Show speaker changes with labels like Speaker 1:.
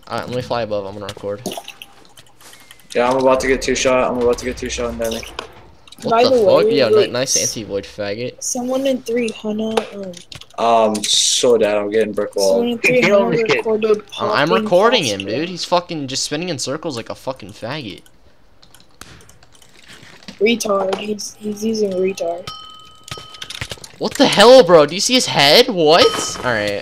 Speaker 1: Let me fly above. I'm gonna record.
Speaker 2: Yeah, I'm about to get 2-shot. I'm about to get 2-shot and then.
Speaker 1: What
Speaker 3: By
Speaker 1: the
Speaker 3: the
Speaker 1: fuck?
Speaker 3: way,
Speaker 1: Yo,
Speaker 3: wait,
Speaker 1: nice anti-void faggot.
Speaker 3: someone in 300,
Speaker 2: So dead. I'm getting brick
Speaker 3: someone
Speaker 2: walled.
Speaker 3: in
Speaker 4: Kill this
Speaker 3: 300
Speaker 4: kid.
Speaker 3: recorded
Speaker 1: I'm
Speaker 3: popping
Speaker 1: recording him,
Speaker 3: faster.
Speaker 1: dude. He's fucking just spinning in circles like a fucking faggot.
Speaker 3: Retard. He's using retard.
Speaker 1: What the hell, bro? Do you see his head? What? Alright.